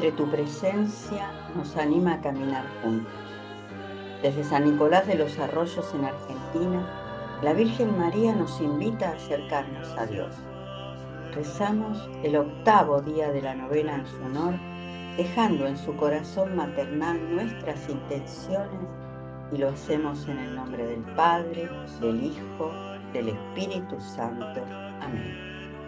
Madre, tu presencia nos anima a caminar juntos. Desde San Nicolás de los Arroyos en Argentina, la Virgen María nos invita a acercarnos a Dios. Rezamos el 8º día de la novena en su honor, dejando en su corazón maternal nuestras intenciones, y lo hacemos en el nombre del Padre, del Hijo, del Espíritu Santo. Amén.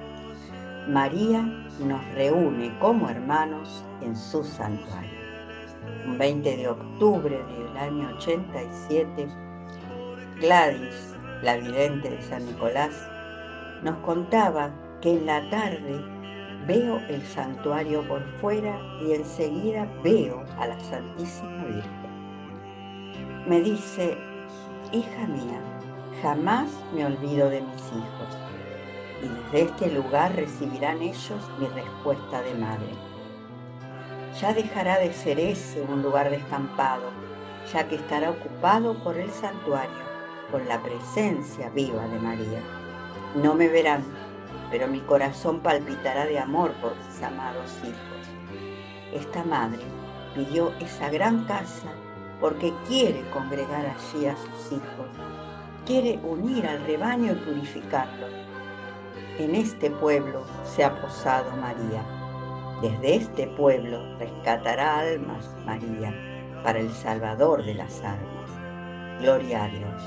María nos reúne como hermanos en su santuario. Un 20 de octubre del año 87, Gladys, la vidente de San Nicolás, nos contaba que en la tarde veo el santuario por fuera y enseguida veo a la Santísima Virgen. Me dice: hija mía, jamás me olvido de mis hijos, y desde este lugar recibirán ellos mi respuesta de madre. Ya dejará de ser ese un lugar descampado, ya que estará ocupado por el santuario, con la presencia viva de María. No me verán, pero mi corazón palpitará de amor por mis amados hijos. Esta madre pidió esa gran casa porque quiere congregar allí a sus hijos, quiere unir al rebaño y purificarlo. En este pueblo se ha posado María. Desde este pueblo rescatará almas María para el Salvador de las almas. Gloria a Dios.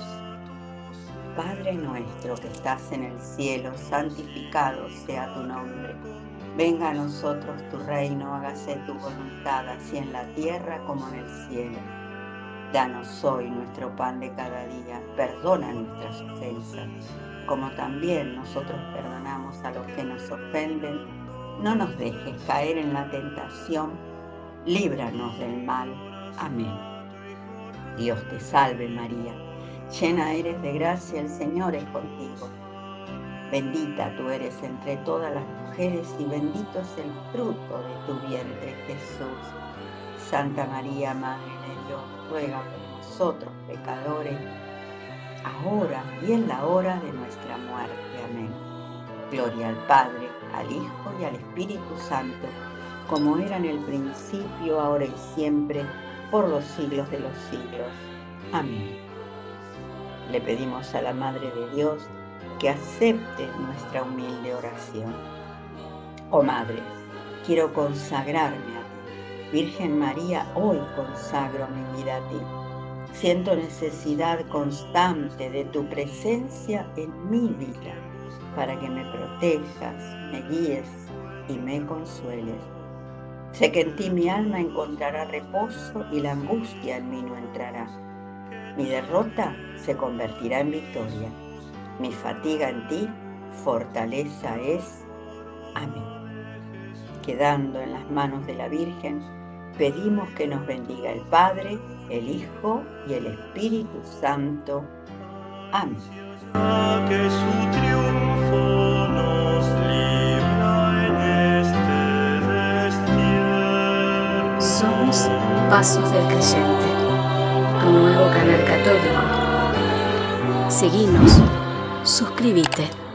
Padre nuestro que estás en el cielo, santificado sea tu nombre. Venga a nosotros tu reino, hágase tu voluntad, así en la tierra como en el cielo. Danos hoy nuestro pan de cada día, perdona nuestras ofensas, como también nosotros perdonamos a los que nos ofenden. No nos dejes caer en la tentación, líbranos del mal. Amén. Dios te salve María, llena eres de gracia, el Señor es contigo. Bendita tú eres entre todas las mujeres y bendito es el fruto de tu vientre, Jesús. Santa María, Madre de Dios, ruega por nosotros pecadores, ahora y en la hora de nuestra muerte. Amén. Gloria al Padre, al Hijo y al Espíritu Santo, como era en el principio, ahora y siempre, por los siglos de los siglos. Amén. Le pedimos a la Madre de Dios que acepte nuestra humilde oración. Oh Madre, quiero consagrarme a ti. Virgen María, hoy consagro mi vida a ti. Siento necesidad constante de tu presencia en mi vida, para que me protejas, me guíes y me consueles. Sé que en ti mi alma encontrará reposo y la angustia en mí no entrará. Mi derrota se convertirá en victoria. Mi fatiga en ti, fortaleza es. Amén. Quedando en las manos de la Virgen, pedimos que nos bendiga el Padre, el Hijo y el Espíritu Santo. Amén. Que su triunfo nos libra en este destierro. Somos Pasos del Creyente, un nuevo canal católico. Seguinos, suscríbete.